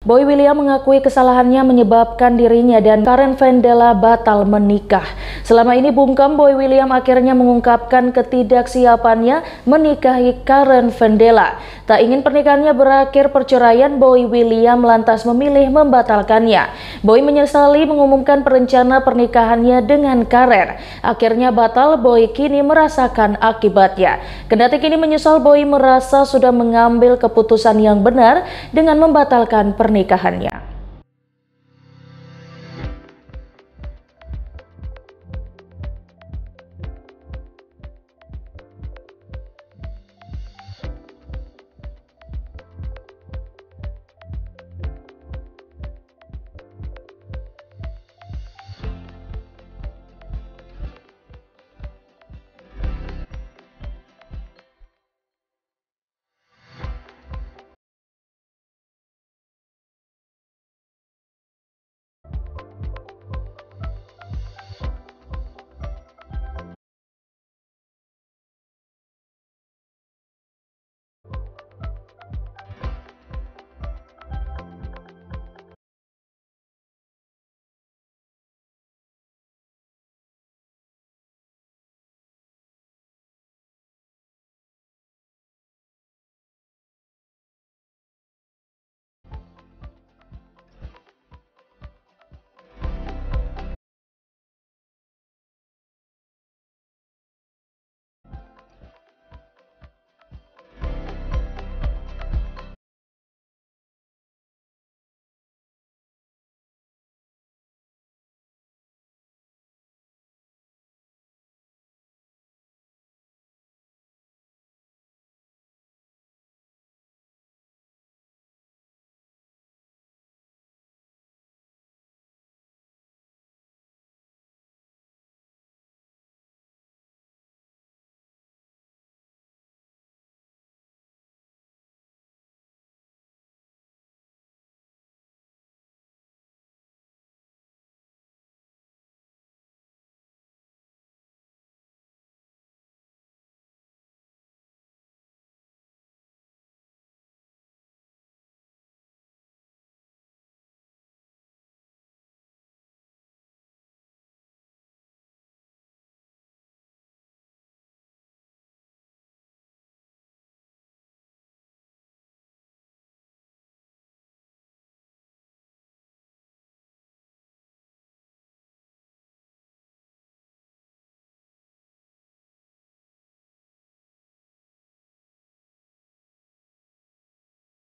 Boy William mengakui kesalahannya menyebabkan dirinya dan Karen Vendela batal menikah. Selama ini bungkam, Boy William akhirnya mengungkapkan ketidaksiapannya menikahi Karen Vendela. Tak ingin pernikahannya berakhir perceraian, Boy William lantas memilih membatalkannya. Boy menyesali mengumumkan perencana pernikahannya dengan Karen. Akhirnya batal, Boy kini merasakan akibatnya. Kendati kini menyesal, Boy merasa sudah mengambil keputusan yang benar dengan membatalkan pernikahannya.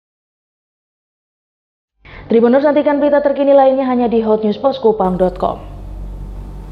Tribuners, nantikan berita terkini lainnya hanya di hotnewspostkupang.com.